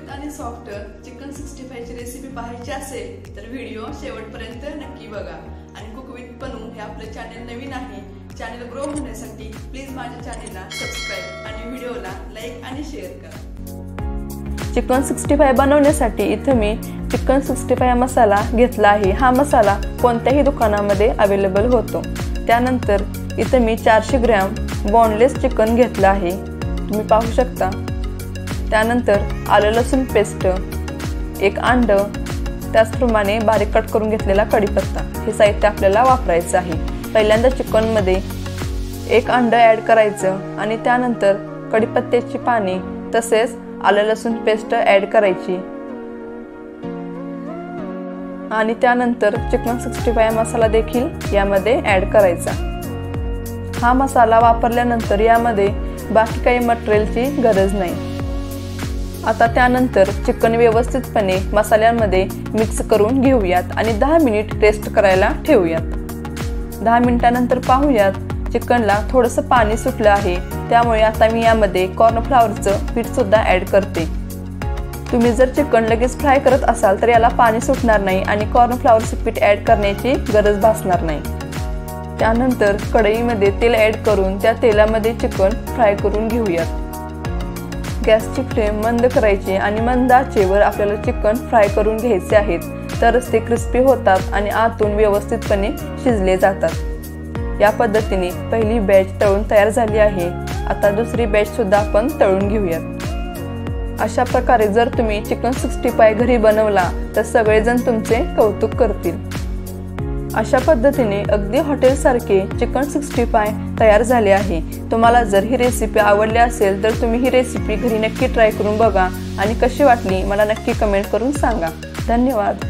कुरकुरीत आणि soft chicken 65 ची रेसिपी पाहायची असेल तर व्हिडिओ शेवटपर्यंत नक्की बघा। आणि कुक विथ पनू हे आपले चॅनल नवीन आहे, चॅनल ग्रो होण्यासाठी प्लीज माझ्या चॅनलला सबस्क्राइब आणि व्हिडिओला लाईक आणि शेअर करा। चिकन 65 बनवण्यासाठी इथे मी चिकन 65 मसाला घेतला आहे। हा मसाला कोणत्याही दुकानामध्ये अवेलेबल होतो। त्यानंतर इथे मी 400 ग्रॅम बोनलेस चिकन घेतला आहे, तुम्ही पाहू शकता। त्यानंतर आलं लसूण पेस्ट, एक अंड, त्याचप्रमाणे बारीक कट करून घेतलेला कढीपत्ता हे साहित्य आपल्याला वापरायचं आहे। पहिल्यांदा चिकन मध्ये एक अंड ॲड करायचं आणि त्यानंतर कढीपत्त्याची पाने तसेच आलं लसूण पेस्ट ॲड करायची आणि त्यानंतर चिकन 65 मसाला देखील यामध्ये ॲड करायचा। हा मसाला वापरल्यानंतर यामध्ये बाकी काही मटेरियलची गरज नाही। आता त्यानंतर चिकन व्यवस्थितपणे मसाल्यांमध्ये मिक्स करून घेऊयात आणि 10 मिनिट रेस्ट करायला ठेवूयात। 10 मिनिटांनंतर पाहूयात चिकनला थोडंसं पाणी सुटलं आहे, त्यामुळे आता मी यामध्ये कॉर्नफ्लॉवरचं पीठ सुद्धा ॲड करते। तुम्ही जर चिकन लगेच फ्राय करत असाल तर याला पाणी सुटणार नाही आणि कॉर्नफ्लॉवरचं पीठ ॲड करण्याची गरज भासणार नाही। त्यानंतर कढईमध्ये तेल ॲड करून त्या तेलामध्ये चिकन फ्राय करून घेऊयात। गॅसची फ्लेम मंद करायची आणि मंद आचेवर आपल्याला चिकन फ्राय करून घ्यायचे आहेत, तरच ते क्रिस्पी होतात आणि आतून व्यवस्थितपणे शिजले जातात। या पद्धतीने पहिली बॅच तळून तयार झाली आहे। आता दुसरी बॅच सुद्धा आपण तळून घेऊयात। अशा प्रकारे जर तुम्ही चिकन 65 घरी बनवला तर सगळेजण तुमचे कौतुक करतील। अशा पद्धतीने अगदी हॉटेलसारखे चिकन 65 तयार झाले आहे। तुम्हाला जर ही रेसिपी आवडली असेल तर तुम्ही ही रेसिपी घरी नक्की ट्राय करून बघा आणि कशी वाटली मला नक्की कमेंट करून सांगा। धन्यवाद।